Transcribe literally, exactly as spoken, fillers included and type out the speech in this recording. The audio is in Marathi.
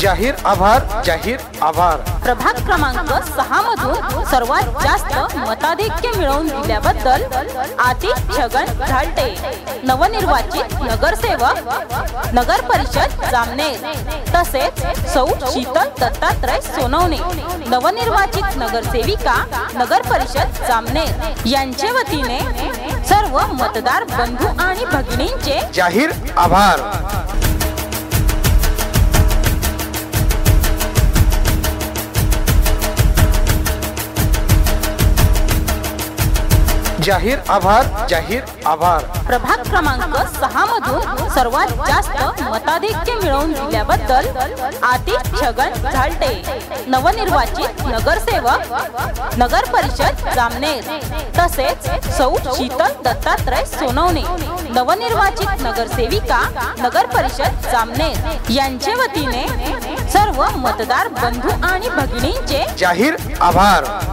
जाहीर आभार जाहीर आभार। प्रभाग क्रमांक सहा मधून सर्वात जास्त मताधिक्य मिळवून दिल्याबद्दल आतिश छगन झालटे, नवनिर्वाचित नगरसेवक नगर परिषद जामनेर, तसेच सौ शीतल दत्तात्रय सोनवणे, नवनिर्वाचित नगरसेविका नगर परिषद जामनेर यांचे वतीने सर्व मतदार बंधू आणि भगिनींचे जाहीर आभार। जाहीर आभार जाहीर आभार। प्रभाग क्रमांक सहा मधून सर्वात जास्त मताधिक्य मिळवून दिल्याबद्दल आतिश छगन झालटे, नवनिर्वाचित नगरसेवक नगर परिषद जामनेर, तसेच सौ शीतल दत्तात्रय सोनवणे, नवनिर्वाचित नगरसेविका नगर परिषद जामनेर यांचे वतीने सर्व मतदार बंधू आणि भगिनींचे जाहीर आभार।